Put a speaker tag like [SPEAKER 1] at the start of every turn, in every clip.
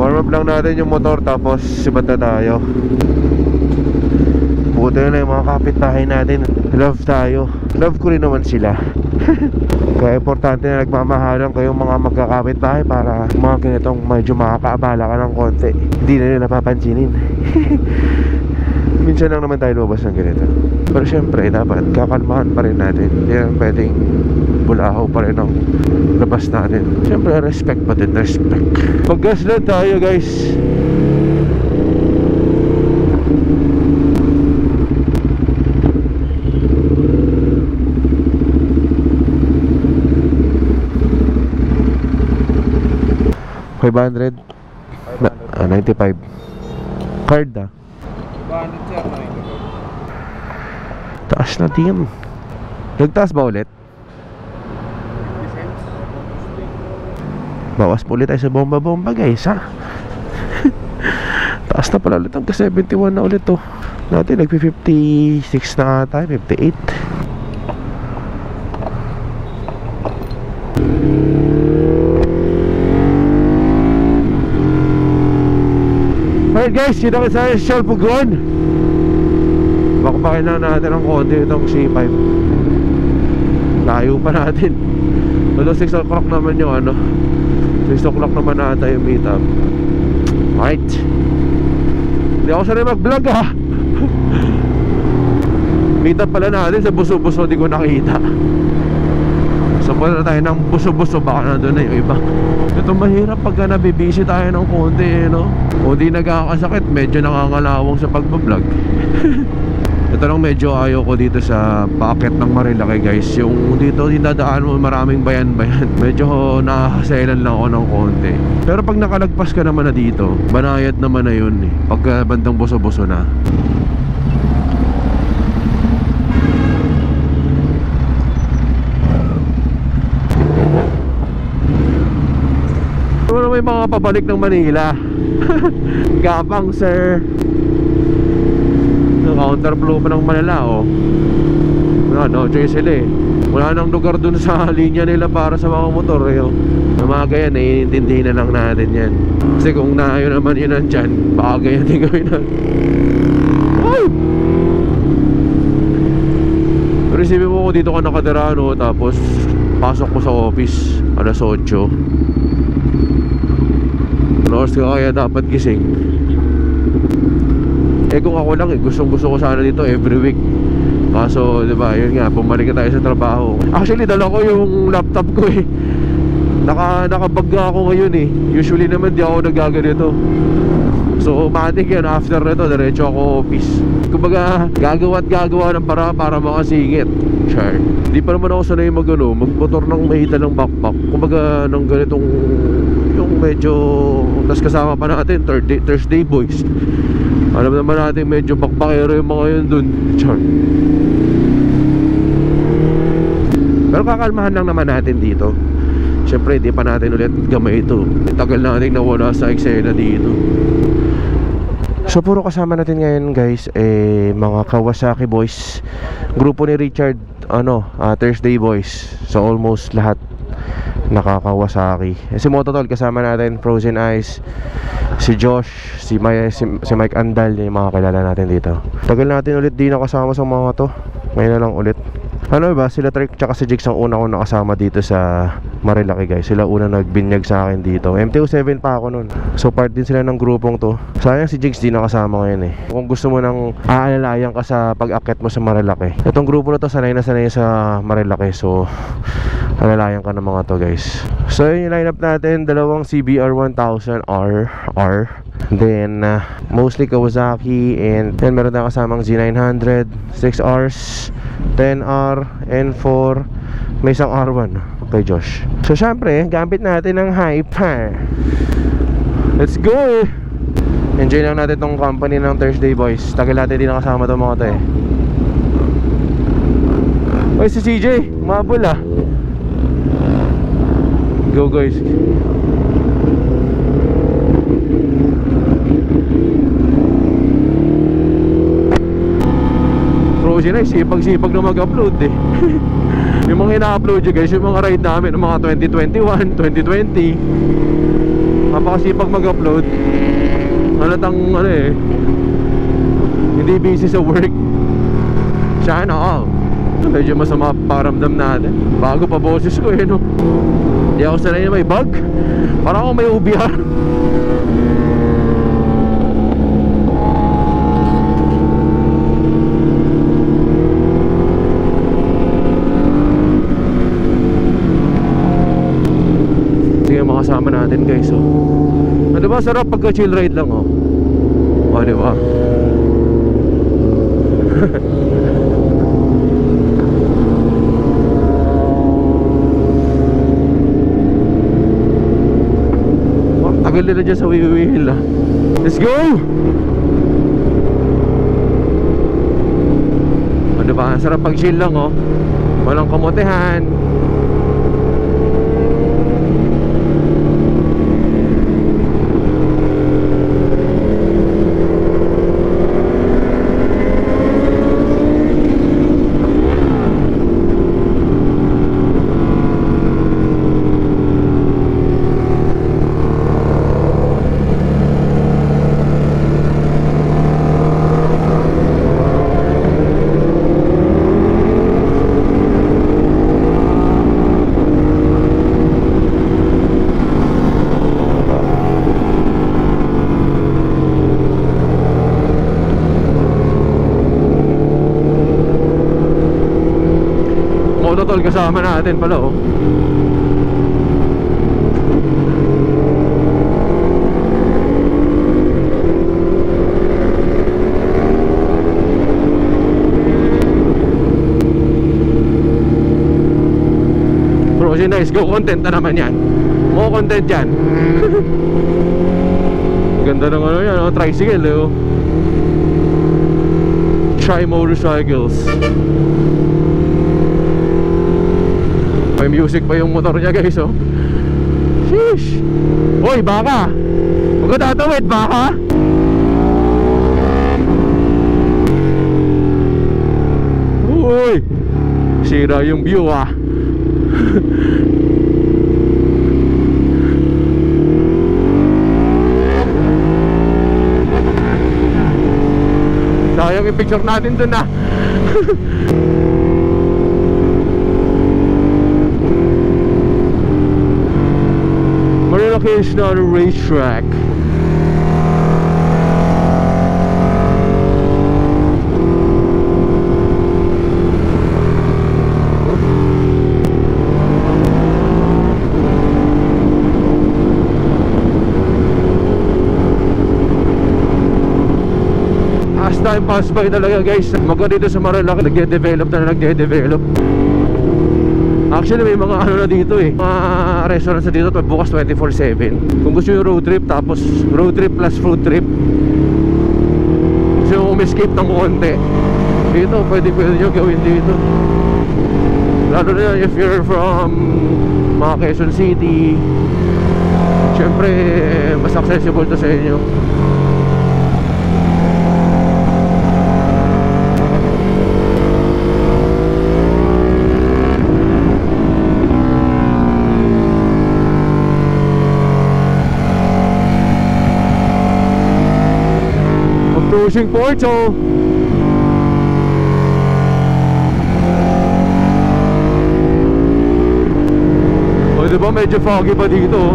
[SPEAKER 1] Warm up lang natin yung motor, tapos sibat na tayo. Buti na yung mga kapitbahay natin. Love tayo. Love ko rin naman sila. Kaya importante na nagmamahalan kayong mga magkakapitbahay para mga ganitong medyo makakaabala ka ng konti, hindi na nila napapansinin. Minsan lang naman tayo lumabas ng ganito. Pero syempre, dapat kakalmahan pa rin natin. Hindi naman pwedeng bulahaw pa rin ang labas natin. Syempre, respect pa din, respect. Pag-gas lang tayo, guys. $500? 95. Card ah.
[SPEAKER 2] 200 sir, 95.
[SPEAKER 1] Taas na din. Nagtaas ba ulit? Bawas po ulit tayo sa bomba-bomba, guys, ha? Taas na pala ulit. Hanggang 71 na ulit to. Dati nagpi-56 na ata, 58. Alright guys, kita ka sa Shell Pugon. Baka pa kailangan natin ng konti itong C5. Layo pa natin. Although 6 o'clock naman yung ano, 6 o'clock naman nata yung meet up. Alright. Hindi ako sanay mag-vlog ha. Meet up pala natin sa buso-buso, di ko nakita. So punta tayo ng buso-buso, baka nandun na yung iba. Ito mahirap pagka nabibisi tayo ng konti, no? O di nagkakasakit, medyo nangangalawang sa pagbablog. Ito lang medyo ayaw ko dito sa packet ng Marilaki, guys. Yung dito dinadaan mo maraming bayan-bayan. Medyo nakaselan lang ako ng konti. Pero pag nakalagpas ka naman na dito, banayad naman na yun eh. Pagka bandang buso-buso na. Ano may mga pabalik ng Manila. Gapang sir. Counterflow pa ng Manila, oh. No choice sila eh. Wala nang lugar dun sa linya nila para sa mga motor eh, oh. Yung mga ganyan, naiintindihin na lang natin yan. Kasi kung naayo naman yun nandyan, baka ganyan din gawin na. Pero isipin mo ko dito ka nakatira, no? Tapos pasok ko sa office alas 8. Oras ka kaya dapat gising. Eh kung ako lang eh, gusto ko sana dito every week. Kaso diba, yun nga, bumalik na tayo sa trabaho. Actually dala ko yung laptop ko eh. Nakabag ako ngayon eh. Usually naman di ako nagaganito. So matik yan, after nito diretso ako office. Kumbaga gagawa ng para makasingit. Char. Di pa naman ako sanay magmotor ng mahita ng backpack. Kumbaga ng ganitong yung medyo, tas kasama pa natin Thursday boys. Alam naman natin medyo backpackero yung mga yun dun. Char. Pero kakalmahan lang naman natin dito. Siyempre hindi pa natin ulit gamay ito. Tagal natin nawala sa eksena dito. So puro kasama natin ngayon guys mga Kawasaki boys. Grupo ni Richard Thursday boys. So almost lahat nakakawasaki. Si Mototol kasama natin, Frozen Ice, si Josh, si Mike Andal, yung mga kilala natin dito. Tagal natin ulit di nakasama sa mga to. Ngayon na lang ulit. Ano ba, sila Trek tsaka si Jigs ang una ko nakasama dito sa Marilaki guys. Sila una nagbinyag sa akin dito. MT-07 pa ako nun. So part din sila ng grupong to. Sayang si Jigs di nakasama ngayon eh. Kung gusto mo nang aalalayan ka sa pag-akit mo sa Marilaki, itong grupo na to sanay na sanay sa Marilaki. So alalayan ka ng mga to guys. So yun yung lineup natin. Dalawang CBR 1000R. Then mostly Kawasaki. And then meron na kasamang Z900 6Rs, 10R, N4, may isang R1 kay Josh. So syempre gamit natin ng Hyper. Let's go! Enjoy lang natin tong company ng Thursday boys. Tagal natin din nakasama itong mga to eh. Oy si CJ, mabul ah. Go guys. Frozen ay sipag-sipag na mag-upload eh. Yung mga ina-upload yun guys, yung mga ride namin ng mga 2021, 2020. Napakasipag mag-upload. Halatang ano eh, hindi busy sa work. Sana all. Medyo masama pakiramdam natin. Bago pa boses ko eh, no? Hindi ako sanay na may bug. Parang ako may UBR. Sige, makasama natin guys, oh. Ano ba, sarap pagka chill ride lang, oh. O, diba? Tagal nila dyan sa wheel, ah. Let's go! O, diba? Sarap pag chill lang, oh. Walang kamotehan. Tol, kasama natin pala, oh. Bro, si nice, go content na naman yan. Mo content yan. Ganda ng ano yan, oh, tricycle, oh. Try motorcycles. May music pa yung motor niya guys, oh. Sheesh. Hoy, baka. Huwag ka tatawid, baka. Uy, sira yung view, ah. Sayang yung picture natin dun, ah. Marilaki is not a racetrack. As time pass by talaga guys, maganda dito sa Marilaki, nagde-develop. Actually may mga ano na dito eh, mga restaurants na dito bukas 24/7. Kung gusto yung road trip, tapos road trip plus food trip, gusto yung escape ng konti, dito pwede nyo gawin dito. Lalo na if you're from mga Quezon City, syempre mas accessible to sa inyo. Approaching Porto. O, diba medyo foggy pa dito.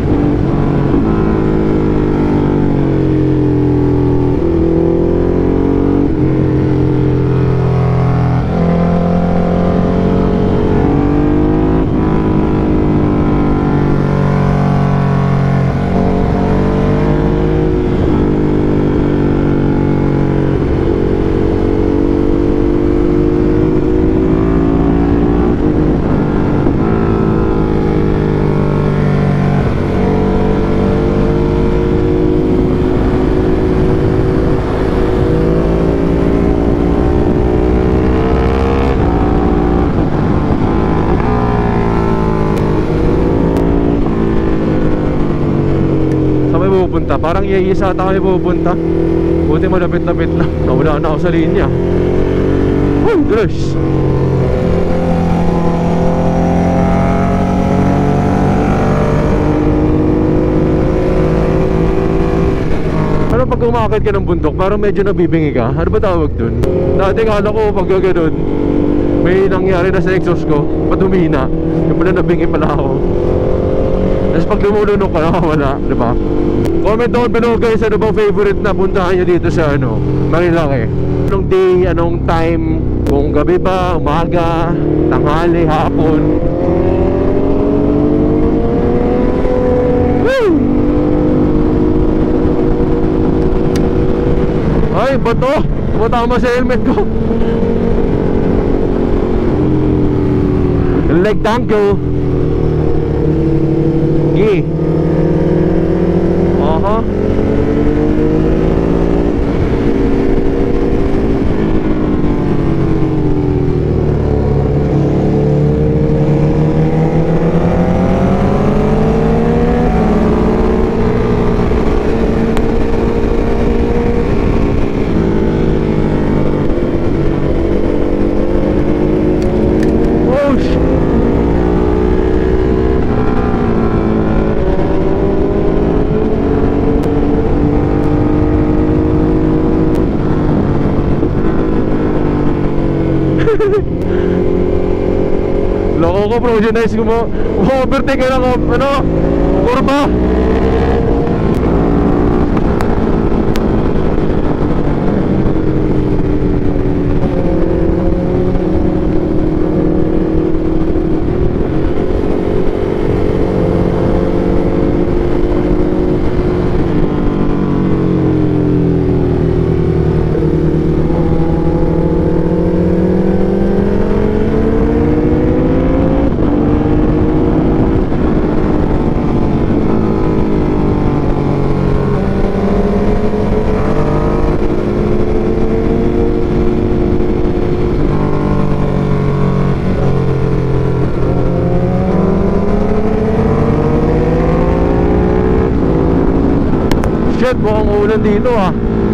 [SPEAKER 1] Parang iisa ata kami pupunta. Buti malapit-lapit lang. Nawala na ako sa linya. Oh gosh. umakit ka ng bundok, parang medyo nabibingi ka. Ano ba tawag dun? Dati kala ko pag gano'n, may nangyari na sa exhaust ko, padumina. Yung pala nabingi pala ako. Tapos pag lumulunok ka, nakawala, diba? Comment down below guys, ano bang favorite na puntahan nyo dito sa Marilaki? Anong day, anong time, kung gabi ba, umaga, tanghali, hapon. Woo! Ay, bato! Tumatama sa helmet ko. Leg tango. Yeah. Loko ko bro, nice ko mo. Overtake ka lang ako, kurba. Shit, mukhang ulan dito ah.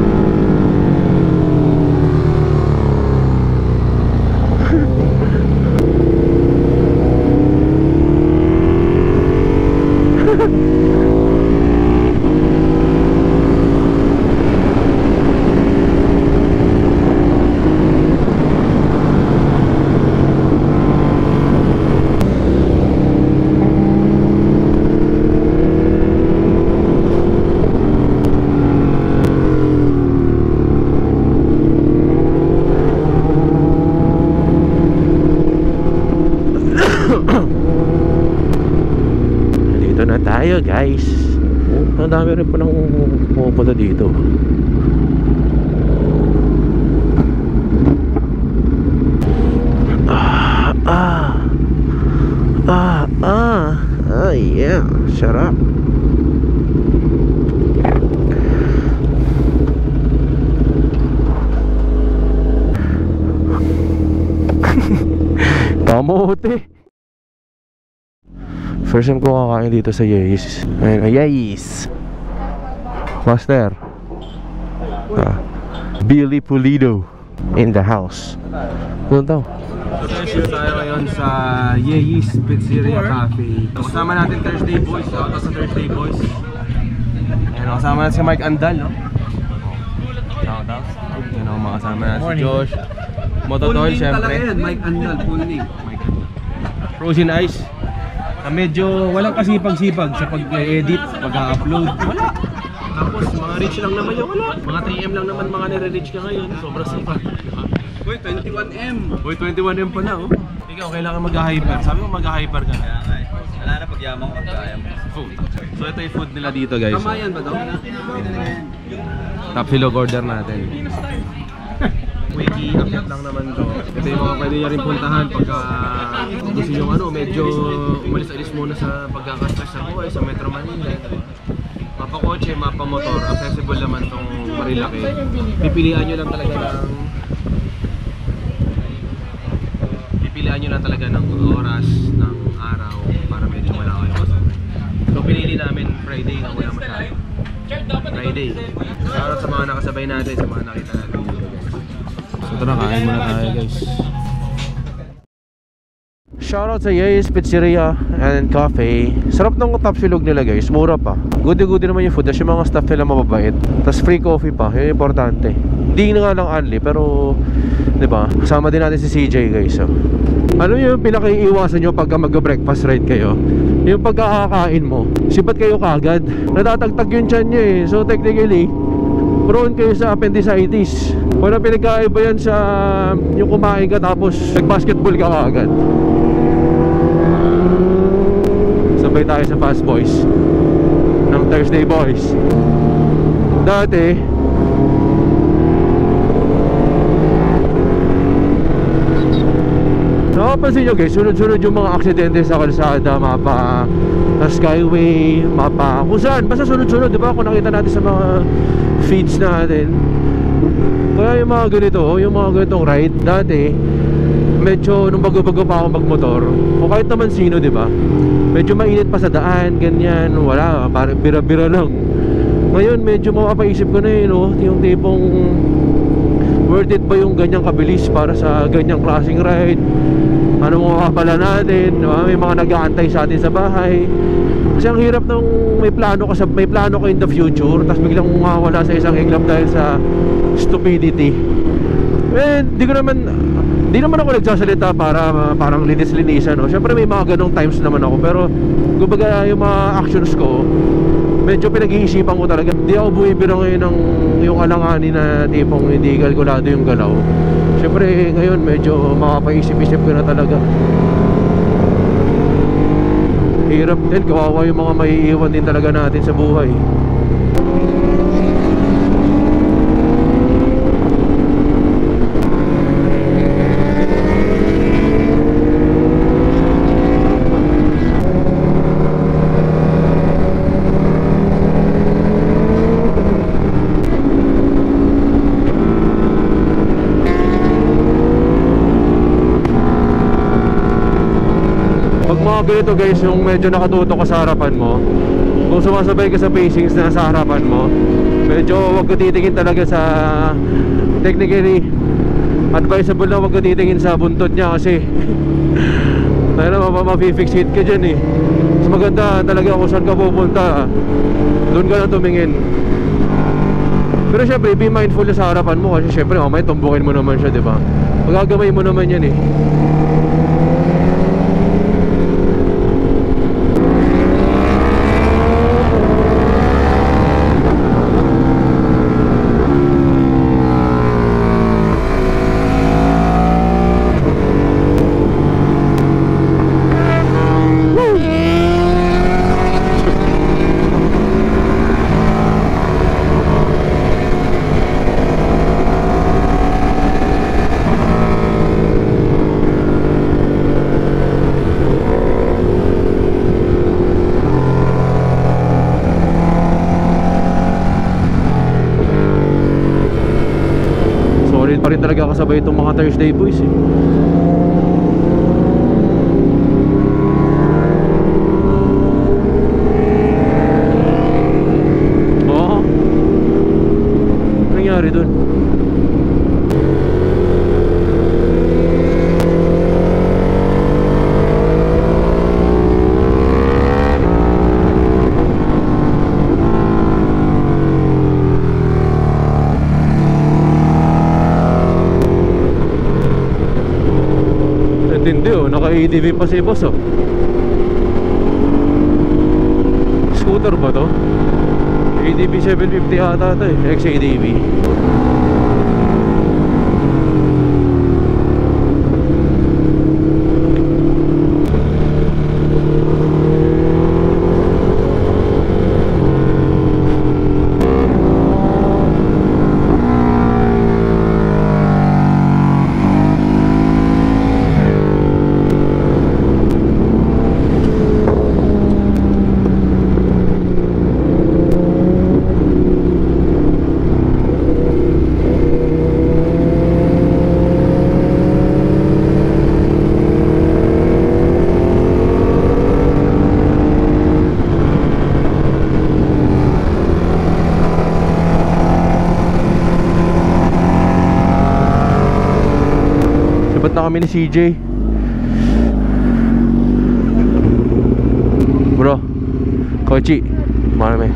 [SPEAKER 1] Dito na tayo guys. Ang dami rin pa nang pumupunta dito. Yeah, sarap. Kamote. First time ko kakain dito sa Yeis. Ayun, Yeis. Master. Billy Pulido in the house. Doon daw.
[SPEAKER 2] So tayo ngayon sa Yeis Pizzeria Cafe. Kasama natin Thursday Boys. Shout out sa Thursday Boys. Ayan, kasama natin si Mike Andal, no? Shout out. Ayan, makasama natin si Josh Mototol, syempre.
[SPEAKER 3] Mike Andal, full name.
[SPEAKER 2] Frozen Ice. Medyo walang kasipag-sipag sa pag-edit, pag-upload. Wala. Tapos mga reach lang naman yung wala. Mga 3M lang naman mga nire-reach ka ngayon. Sobrang sipag.
[SPEAKER 3] Boy, 21M.
[SPEAKER 2] Boy, 21M pa na, oh. Ikaw, kailangan mag-hyper. Sabi mo mag-hyper ka na.
[SPEAKER 3] Wala na pag-yaman ko, pag-kaya mo.
[SPEAKER 2] Food. So ito yung food nila dito, guys.
[SPEAKER 3] Kamayan ba daw?
[SPEAKER 2] Top silog order natin. Wiki, update lang naman to. Ito yung mga pwede nyo rin puntahan pagka gusto nyo medyo umalis-alis muna sa pagkakastress sa buhay sa Metro Manila. Mapakotse, mapamotor, accessible naman tong Marilaki. Pipilian nyo lang talaga ng oras, ng araw para medyo wala kayo pasok. So pinili namin Friday na wala masyado. Friday. Shoutout sa mga nakasabay natin, sa mga nakita natin. So tara, kain muna tayo guys.
[SPEAKER 1] Shoutout sa Ye's Pizzeria and Cafe. Sarap ng tapsilog nila guys, mura pa. Goody-goody naman yung food, tapos yung mga staff nila mababait. Tapos free coffee pa, yun yung importante. Hindi na nga lang only, pero diba, kasama din natin si CJ guys. So, ano yung pinakaiiwasan nyo pagka mag-breakfast ride kayo? Yung pagkakakain mo, sibat kayo kagad. Natatagtag yung tiyan nyo eh. So technically, prone kayo sa appendicitis. Walang pinagkaiba yan sa yung kumain ka tapos nag-basketball ka kagad. Sabay tayo sa Fast Boys ng Thursday Boys. Dati napapansin nyo guys, sunod-sunod yung mga aksidente sa kalsada, mapa skyway, mapa kung saan, basta sunod-sunod, diba? Kung nakita natin sa mga feeds natin. Kaya yung mga ganito, yung mga ganitong ride, dati medyo nung bago-bago pa ako magmotor, o kahit naman sino, diba? Medyo mainit pa sa daan, ganyan, wala, parang bira-bira lang. Ngayon medyo mapapaisip ko na yun, no? Yung tipong worth it ba yung ganyang kabilis para sa ganyang klaseng ride? Ano mga kapala natin, diba? May mga nag-aantay sa atin sa bahay. Kasi ang hirap nung may plano ka in the future, tapos biglang mawawala sa isang iglap dahil sa stupidity. Di naman ako nagsasalita para parang linis-linisan, no? Siyempre may mga ganong times naman ako, pero kumbaga yung mga actions ko medyo pinag-iisipan ko talaga. Hindi ako buwibira ngayon ng yung alanganin na tipong hindi kalkulado yung galaw. Siyempre ngayon medyo makapaisip-isip ko na talaga. Hirap din, kawawa yung mga maiiwan din talaga natin sa buhay. Ganito guys, yung medyo nakatutok ka sa harapan mo, kung sumasabay ka sa pacings na sa harapan mo, medyo wag ka titingin talaga sa, technically advisable na wag ka titingin sa buntot niya kasi tayo na mapifixate ka dyan eh. Mas maganda talaga kung saan ka pupunta, doon ka na tumingin. Pero syempre be mindful na sa harapan mo kasi syempre may tumbukin mo naman siya, diba? Magagamay mo naman yan eh. Pa rin talaga kasabay itong mga Thursday Boys eh. Oo. Ano nangyari dun? Hindi oh, naka-ADV pa si boss oh. Scooter ba to? ADV 750 ata ito eh, ex-ADV. Kami ni CJ. Kochi. Marami.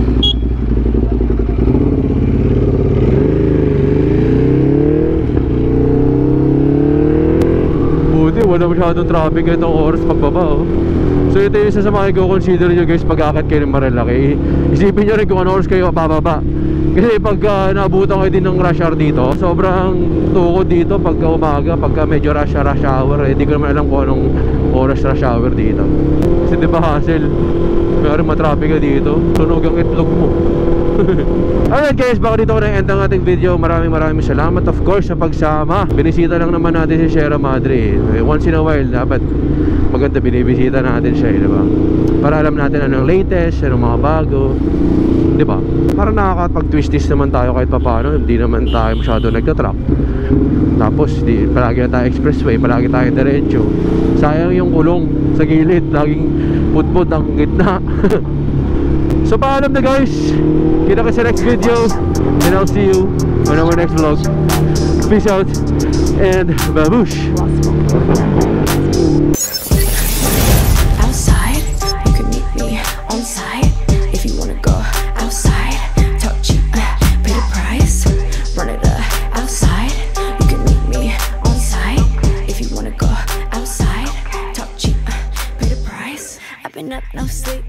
[SPEAKER 1] Buti, wala masyadong traffic itong oras pagbaba, oh. So ito yung isa sa mga i-consider nyo guys pag akit kayo ng Marilaki. Isipin nyo rin kung ano oras kayo bababa. Kasi pag naabutan kayo din ng rush hour dito, sobrang tukod dito pagka umaga, pagka medyo rush hour, eh di ko naman alam kung anong oras rush hour dito. Kasi diba hassle, mayroon matraffic ka dito, sunog ang itlog mo. Alright guys, baka dito ko na-end ang ating video. Maraming salamat of course sa pagsama. Binisita lang naman natin si Sierra Madre. Once in a while dapat maganda binibisita natin siya, diba? Para alam natin anong latest, anong mga bago, diba? Para nakakapag-twist-twist naman tayo kahit papaano. Hindi naman tayo masyado nagtatrap. Tapos palagi na tayo expressway, palagi tayo diretso. Sayang yung kulong sa gilid, laging putput ang gitna. So paalam na guys. Kita ka sa next video, and I'll see you on our next vlog. Peace out and babush.
[SPEAKER 4] Outside, you can meet me on site. If you wanna go outside, talk cheap, pay the price. Run it outside, you can meet me on site. If you wanna go outside, talk cheap, pay the price. I've been up no sleep.